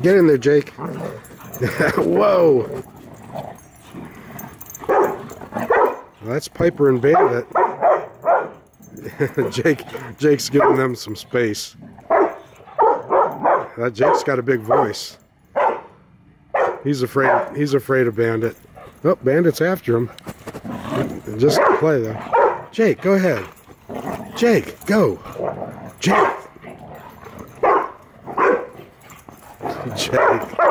Get in there, Jake. Whoa. Well, that's Piper and Bandit. Jake's giving them some space. Jake's got a big voice. He's afraid of Bandit. Oh, Bandit's after him. Just play though. Jake, go ahead. Jake, go. Jake. Jake.